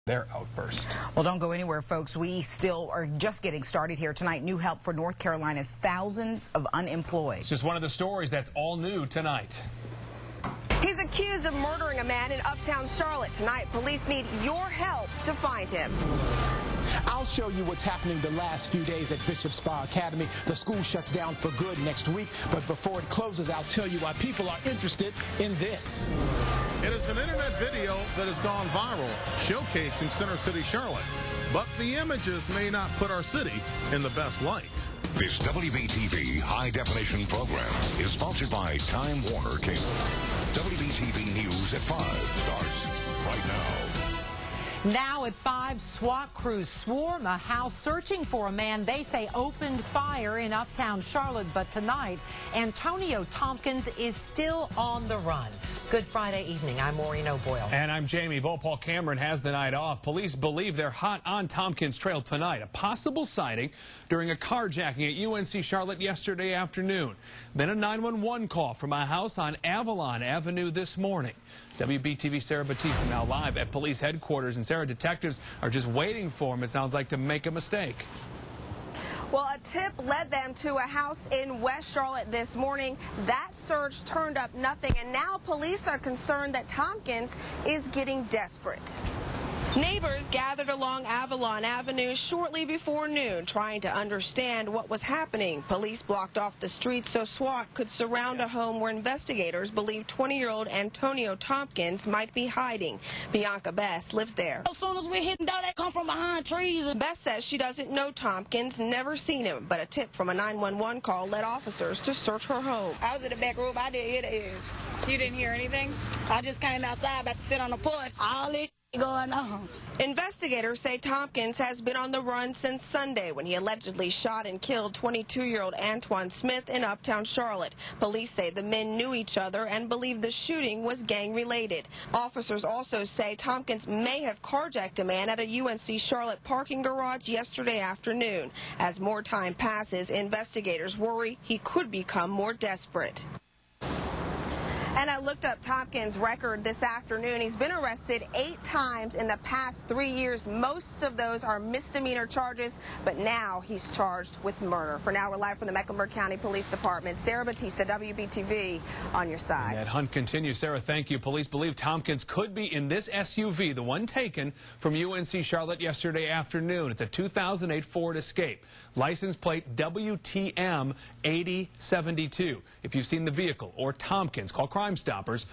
their outburst. Well, don't go anywhere, folks. We still are just getting started here tonight. New help for North Carolina's thousands of unemployed. It's just one of the stories that's all new tonight. He's accused of murdering a man in uptown Charlotte. Tonight, police need your help to find him. I'll show you what's happening the last few days at Bishop Spa Academy. The school shuts down for good next week, but before it closes, I'll tell you why people are interested in this. It is an internet video that has gone viral, showcasing Center City, Charlotte. But the images may not put our city in the best light. This WBTV high-definition program is sponsored by Time Warner Cable. WBTV News at 5 starts right now. Now at 5, SWAT crews swarm a house searching for a man they say opened fire in uptown Charlotte. But tonight, Antonio Tompkins is still on the run. Good Friday evening. I'm Maureen O'Boyle. And I'm Jamie. Paul Cameron has the night off. Police believe they're hot on Tompkins Trail tonight. A possible sighting during a carjacking at UNC Charlotte yesterday afternoon. Then a 911 call from a house on Avalon Avenue this morning. WBTV Sarah Batista now live at police headquarters. And Sarah, detectives are just waiting for him, it sounds like, to make a mistake. Well, a tip led them to a house in West Charlotte this morning. That search turned up nothing, and now police are concerned that Tompkins is getting desperate. Neighbors gathered along Avalon Avenue shortly before noon, trying to understand what was happening. Police blocked off the street so SWAT could surround a home where investigators believe 20-year-old Antonio Tompkins might be hiding. Bianca Bess lives there. As soon as we hit down, they come from behind trees. Bess says she doesn't know Tompkins, never seen him, but a tip from a 911 call led officers to search her home. I was in the back room. I didn't hear the You didn't hear anything? I just came outside about to sit on the porch. All this going on. Investigators say Tompkins has been on the run since Sunday when he allegedly shot and killed 22-year-old Antoine Smith in uptown Charlotte. Police say the men knew each other and believe the shooting was gang-related. Officers also say Tompkins may have carjacked a man at a UNC Charlotte parking garage yesterday afternoon. As more time passes, investigators worry he could become more desperate. And I looked up Tompkins' record this afternoon. He's been arrested 8 times in the past 3 years. Most of those are misdemeanor charges, but now he's charged with murder. For now, we're live from the Mecklenburg County Police Department. Sarah Batista, WBTV, on your side. And that hunt continues. Sarah, thank you. Police believe Tompkins could be in this SUV, the one taken from UNC Charlotte yesterday afternoon. It's a 2008 Ford Escape. License plate WTM 8072. If you've seen the vehicle or Tompkins, call Crime Stoppers,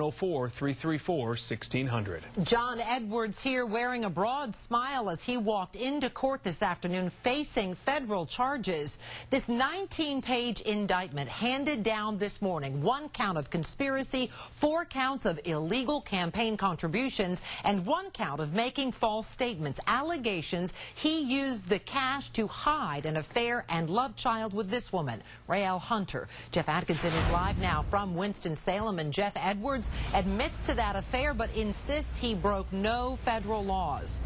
704-334-1600. John Edwards here wearing a broad smile as he walked into court this afternoon facing federal charges. This 19-page indictment handed down this morning 1 count of conspiracy, 4 counts of illegal campaign contributions, and 1 count of making false statements. Allegations he used the cash to hide an affair and love child with this woman, Raelle Hunter. Jeff Atkinson is live now from Winston-Salem. And Jeff Edwards admits to that affair but insists he broke no federal laws.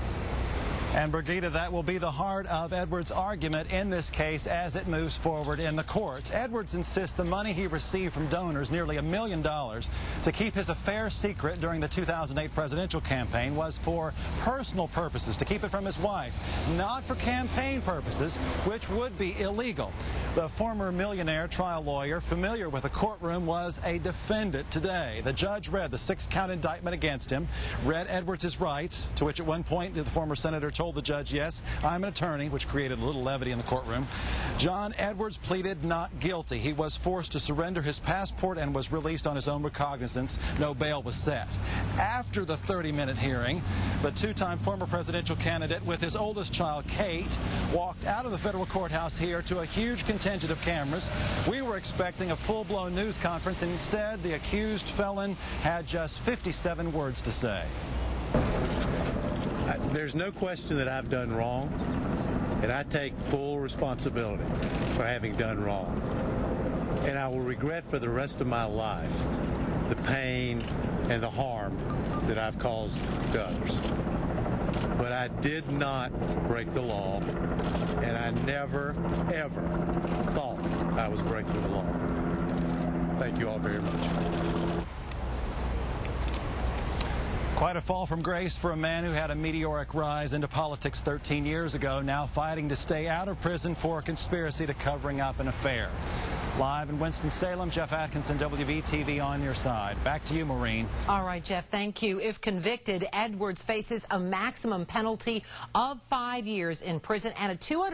And Brigida, that will be the heart of Edwards' argument in this case as it moves forward in the courts. Edwards insists the money he received from donors, nearly $1 million, to keep his affair secret during the 2008 presidential campaign was for personal purposes, to keep it from his wife, not for campaign purposes, which would be illegal. The former millionaire trial lawyer, familiar with the courtroom, was a defendant today. The judge read the 6-count indictment against him, read Edwards' rights, to which at one point the former senator told the judge, yes, I'm an attorney, which created a little levity in the courtroom. John Edwards pleaded not guilty. He was forced to surrender his passport and was released on his own recognizance. No bail was set. After the 30-minute hearing, the 2-time former presidential candidate with his oldest child, Kate, walked out of the federal courthouse here to a huge contingent of cameras. We were expecting a full-blown news conference, and instead the accused felon had just 57 words to say. There's no question that I've done wrong, and I take full responsibility for having done wrong. And I will regret for the rest of my life the pain and the harm that I've caused to others. But I did not break the law, and I never, ever thought I was breaking the law. Thank you all very much. Quite a fall from grace for a man who had a meteoric rise into politics 13 years ago, now fighting to stay out of prison for a conspiracy to covering up an affair. Live in Winston-Salem, Jeff Atkinson, WBTV on your side. Back to you, Maureen. All right, Jeff, thank you. If convicted, Edwards faces a maximum penalty of 5 years in prison and a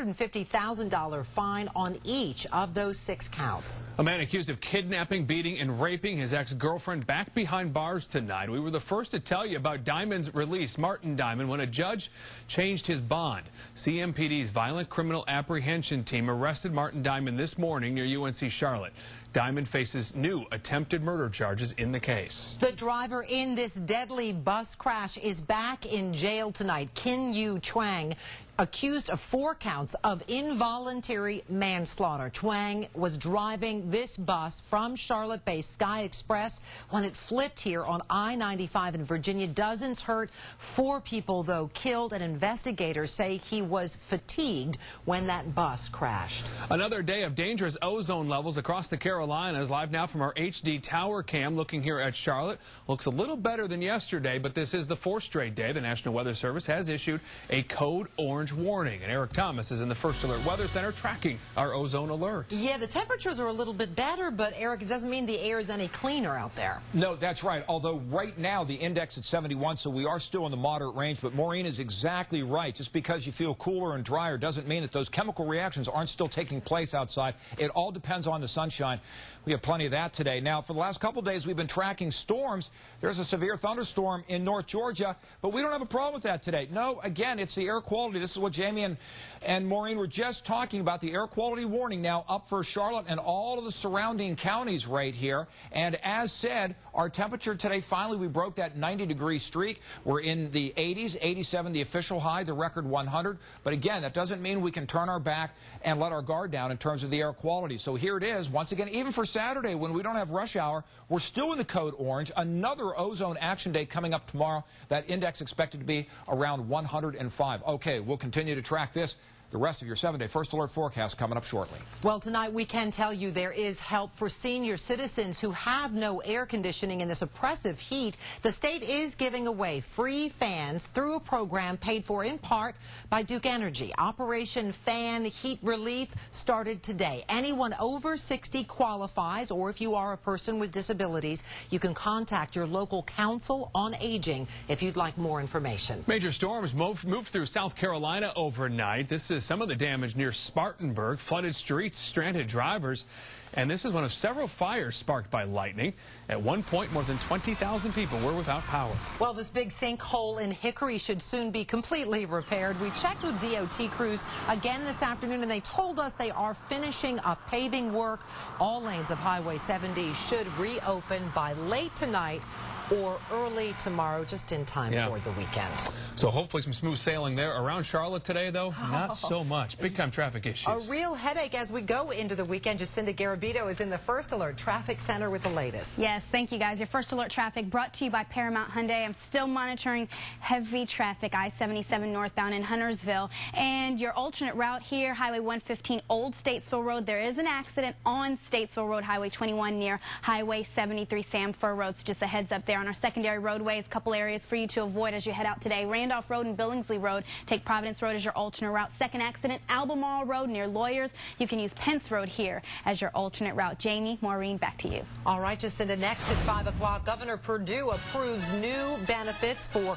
$250,000 fine on each of those 6 counts. A man accused of kidnapping, beating, and raping his ex-girlfriend back behind bars tonight. We were the first to tell you about Diamond's release, Martin Diamond, when a judge changed his bond. CMPD's Violent Criminal Apprehension Team arrested Martin Diamond this morning near UNC Charlotte. Diamond faces new attempted murder charges in the case. The driver in this deadly bus crash is back in jail tonight. Kin Yu Chuang, accused of 4 counts of involuntary manslaughter. Chuang was driving this bus from Charlotte-based Sky Express when it flipped here on I-95 in Virginia. Dozens hurt, 4 people, though, killed, and investigators say he was fatigued when that bus crashed. Another day of dangerous ozone levels across the Carolinas. Live now from our HD tower cam looking here at Charlotte. Looks a little better than yesterday, but this is the 4th straight day the National Weather Service has issued a code orange warning. And Eric Thomas is in the First Alert Weather Center tracking our ozone alerts. Yeah, the temperatures are a little bit better, but Eric, it doesn't mean the air is any cleaner out there. No, that's right. Although right now the index at 71, so we are still in the moderate range. But Maureen is exactly right. Just because you feel cooler and drier doesn't mean that those chemical reactions aren't still taking place outside. It all depends on the sunshine. We have plenty of that today. Now, for the last couple of days, we've been tracking storms. There's a severe thunderstorm in North Georgia, but we don't have a problem with that today. No, again, it's the air quality. This is what Jamie and Maureen were just talking about, the air quality warning now up for Charlotte and all of the surrounding counties right here. And as said, our temperature today, finally, we broke that 90-degree streak. We're in the 80s, 87 the official high, the record 100. But again, that doesn't mean we can turn our back and let our guard down in terms of the air quality. So here it is, once again, even for Saturday, when we don't have rush hour, we're still in the code orange. Another ozone action day coming up tomorrow. That index expected to be around 105. Okay, we'll continue to track this. The rest of your 7-day First Alert forecast coming up shortly. Well, tonight we can tell you there is help for senior citizens who have no air conditioning in this oppressive heat. The state is giving away free fans through a program paid for in part by Duke Energy. Operation Fan Heat Relief started today. Anyone over 60 qualifies, or if you are a person with disabilities, you can contact your local council on aging if you'd like more information. Major storms moved through South Carolina overnight. This is some of the damage near Spartanburg, flooded streets, stranded drivers, and this is one of several fires sparked by lightning. At one point, more than 20,000 people were without power. Well, this big sinkhole in Hickory should soon be completely repaired. We checked with DOT crews again this afternoon, and they told us they are finishing up paving work. All lanes of Highway 70 should reopen by late tonight or early tomorrow, just in time for the weekend. So hopefully some smooth sailing there. Around Charlotte today, though, not so much. Big-time traffic issues. A real headache as we go into the weekend. Jacinda Garabito is in the First Alert Traffic Center with the latest. Yes, thank you, guys. Your First Alert Traffic brought to you by Paramount Hyundai. I'm still monitoring heavy traffic, I-77 northbound in Huntersville. And your alternate route here, Highway 115, Old Statesville Road. There is an accident on Statesville Road, Highway 21 near Highway 73, Sam Fur Road. So just a heads up there. On our secondary roadways, a couple areas for you to avoid as you head out today. Randolph Road and Billingsley Road. Take Providence Road as your alternate route. Second accident, Albemarle Road near Lawyers. You can use Pence Road here as your alternate route. Jamie, Maureen, back to you. All right, Jacinda, next at 5 o'clock, Governor Perdue approves new benefits for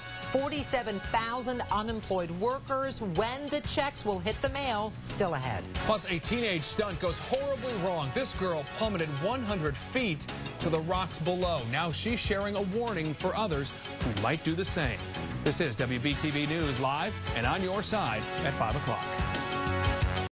47,000 unemployed workers. When the checks will hit the mail, still ahead. Plus, a teenage stunt goes horribly wrong. This girl plummeted 100 feet to the rocks below. Now she's sharing a warning for others who might do the same. This is WBTV News live and on your side at 5 o'clock.